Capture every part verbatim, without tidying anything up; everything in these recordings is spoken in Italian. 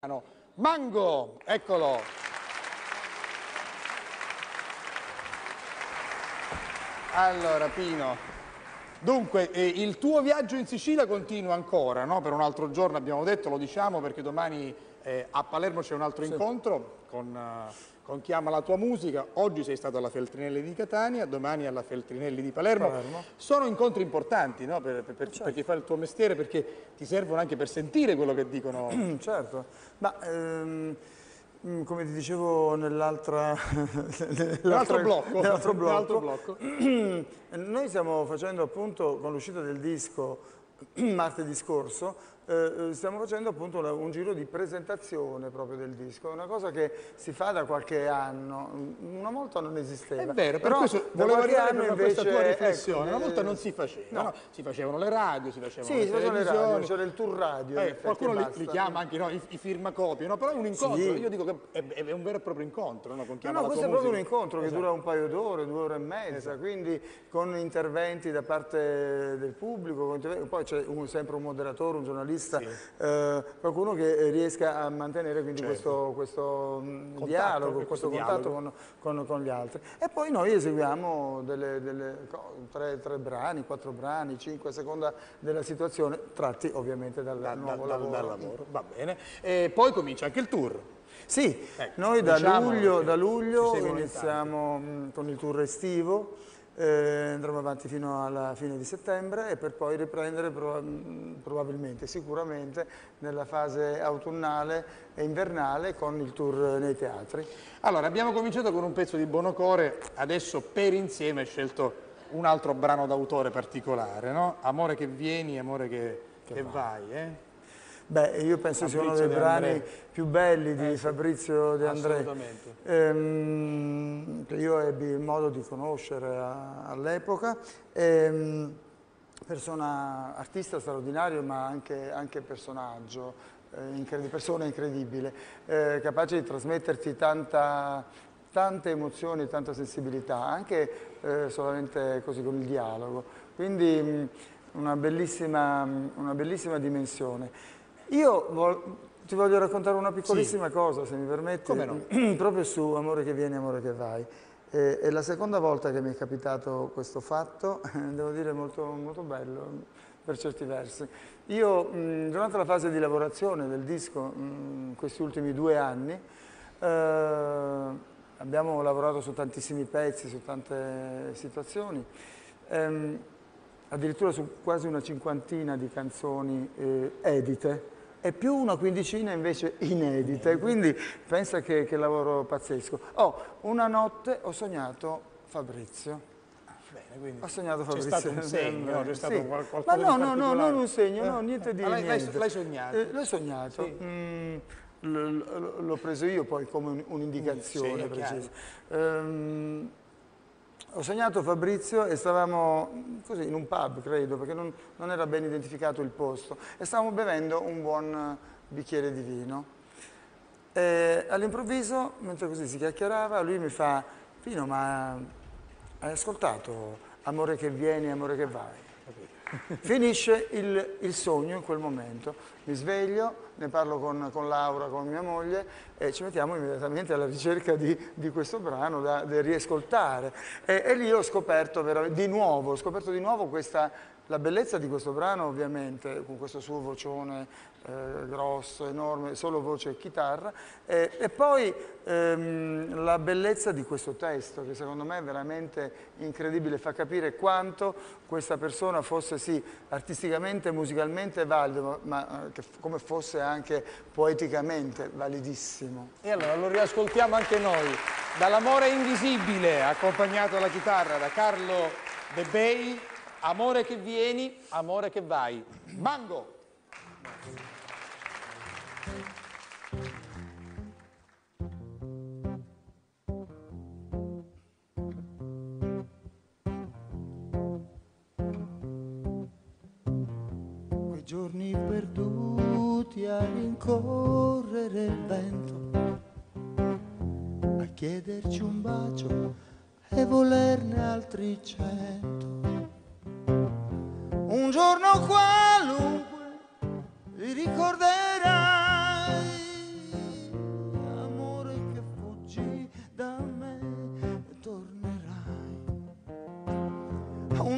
Mango, eccolo. Allora, Pino, dunque, eh, il tuo viaggio in Sicilia continua ancora, no? Per un altro giorno abbiamo detto, lo diciamo perché domani eh, a Palermo c'è un altro sì. incontro con, uh, con chi ama la tua musica. Oggi sei stato alla Feltrinelli di Catania, domani alla Feltrinelli di Palermo. Palermo. Sono incontri importanti, no? per, per, per, certo. per chi fa il tuo mestiere, perché ti servono anche per sentire quello che dicono. Certo, ma ehm, come ti dicevo nell'altro blocco, nell'altro blocco, blocco. Noi stiamo facendo appunto con l'uscita del disco martedì scorso, eh, stiamo facendo appunto un giro di presentazione proprio del disco, è una cosa che si fa da qualche anno, una volta non esisteva. È vero, però per questo volevo arrivare per invece, questa tua riflessione, ecco, una volta non si faceva, no. No, si facevano le radio, si facevano sì, le televisioni, c'era il tour radio. Eh, qualcuno li, li chiama anche no, i, i firmacopie, no? Però è un incontro, sì. Io dico che è, è un vero e proprio incontro, no? Con chi no, ama no, la questo tua è proprio musica. un incontro che esatto. dura un paio d'ore, due ore e mezza, esatto. Quindi con interventi da parte del pubblico, poi c'è un, sempre un moderatore, un giornalista, sì. eh, qualcuno che riesca a mantenere quindi certo. questo, questo contatto, dialogo, questo, questo contatto con, con, con gli altri. E poi noi eseguiamo delle, delle, tre, tre brani, quattro brani, cinque a seconda della situazione, tratti ovviamente dal da, nuovo da, lavoro. Dal lavoro. Va bene. E poi comincia anche il tour. Sì, ecco, noi da diciamo luglio, da luglio iniziamo mh, con il tour estivo. Eh, andremo avanti fino alla fine di settembre e per poi riprendere prob probabilmente, sicuramente, nella fase autunnale e invernale con il tour nei teatri. Allora, abbiamo cominciato con un pezzo di Bonocore, adesso per insieme hai scelto un altro brano d'autore particolare, no? Amore che vieni, amore che, che, che vai, eh? Beh, io penso sia uno dei brani André. più belli di eh, Fabrizio De André, assolutamente. Ehm, che io ebbi il modo di conoscere all'epoca. Ehm, persona, artista straordinario, ma anche, anche personaggio, eh, incred persona incredibile, eh, capace di trasmetterti tanta, tante emozioni, tanta sensibilità, anche eh, solamente così con il dialogo. Quindi mh, una bellissima, una bellissima dimensione. Io vol ti voglio raccontare una piccolissima sì. cosa, se mi permetti, come no? proprio su Amore che vieni, amore che vai. E, è la seconda volta che mi è capitato questo fatto, devo dire molto, molto bello per certi versi. Io mh, durante la fase di lavorazione del disco, mh, questi ultimi due anni, eh, abbiamo lavorato su tantissimi pezzi, su tante situazioni, ehm, addirittura su quasi una cinquantina di canzoni eh, edite, e più una quindicina invece inedite, quindi pensa che, che lavoro pazzesco. Oh, una notte ho sognato Fabrizio. Ah, bene, quindi ho sognato Fabrizio. C'è stato un segno, c'è stato sì. qualcosa Ma no, di no, no, non un segno, eh? no, niente di ah, niente. L'hai sognato? Eh, L'ho sognato. Sì. Mm, l'ho preso io poi come un'indicazione sì, precisa. Um, Ho sognato Fabrizio e stavamo così in un pub, credo, perché non, non era ben identificato il posto, e stavamo bevendo un buon bicchiere di vino. All'improvviso, mentre così si chiacchierava, lui mi fa: Pino, ma hai ascoltato Amore che vieni, amore che vai? Finisce il, il sogno in quel momento, mi sveglio, ne parlo con, con Laura, con mia moglie, e ci mettiamo immediatamente alla ricerca di, di questo brano da, da riascoltare. E, e lì ho scoperto di nuovo, ho scoperto di nuovo questa, la bellezza di questo brano, ovviamente, con questo suo vocione eh, grosso, enorme, solo voce e chitarra, e, e poi ehm, la bellezza di questo testo, che secondo me è veramente incredibile, fa capire quanto questa persona fosse sì artisticamente, musicalmente valido, ma, ma che, come fosse anche poeticamente validissimo. E allora lo riascoltiamo anche noi, dall'Amore invisibile, accompagnato alla chitarra da Carlo De Bei, Amore che vieni, amore che vai. Mango! Quei giorni perduti a rincorrere il vento, a chiederci un bacio e volerne altri cento. Un giorno qualunque li ricorderai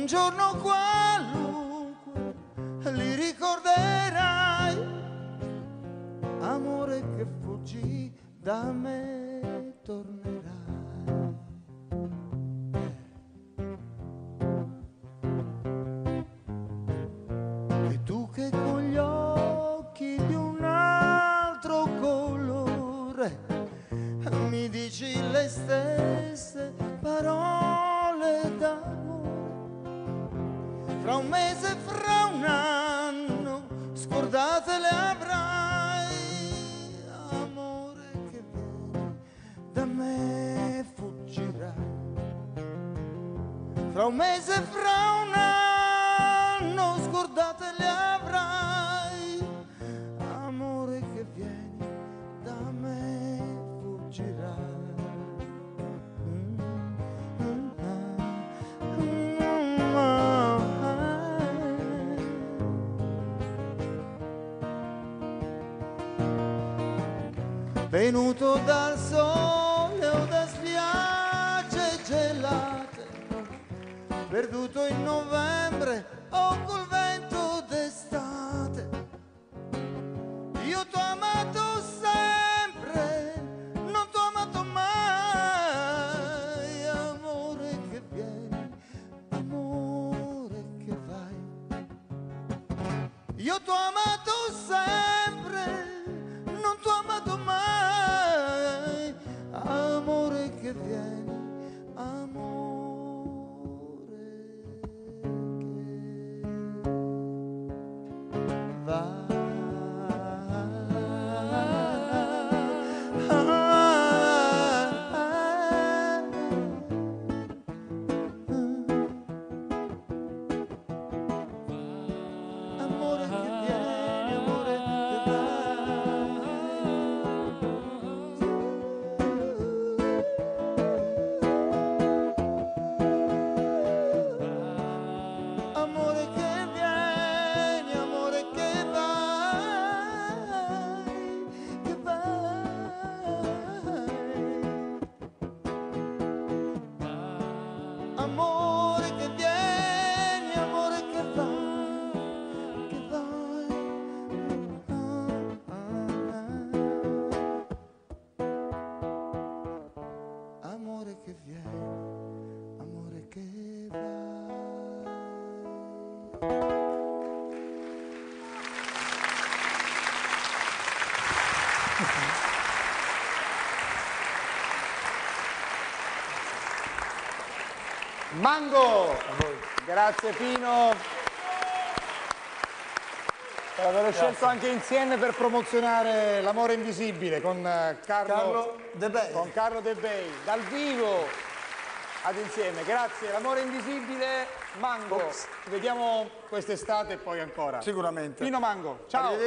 un giorno qualunque li ricorderai, amore che fuggì da me tornerai. E tu che con gli occhi di un altro colore mi dici le stesse parole d'amore, fra un mese, fra un anno, scordate le avrai, amore che vieni da me fuggirai. Fra un mese, fra un anno, scordate le avrai, amore che vieni da me fuggirai. Venuto dal sole o da spiagge gelate, perduto in novembre o col vento d'estate, io t'ho amato sempre, non t'ho amato mai, amore che vieni, amore che vai. Io t'ho amato sempre, non t'ho amato mai, amore che vieni, amore che vai. Amore che vieni, amore che amore che vieni, amore che vai, che vai. Amore che vieni, amore che vai, che vai. Amore che vieni, amore che vai. Mango! Grazie Pino per aver scelto anche insieme per promozionare L'amore invisibile con eh, Carlo, Carlo De Bei. con Carlo De Bei, dal vivo ad insieme. Grazie, L'amore invisibile, Mango. Ci vediamo quest'estate e poi ancora. Sicuramente. Pino Mango, ciao!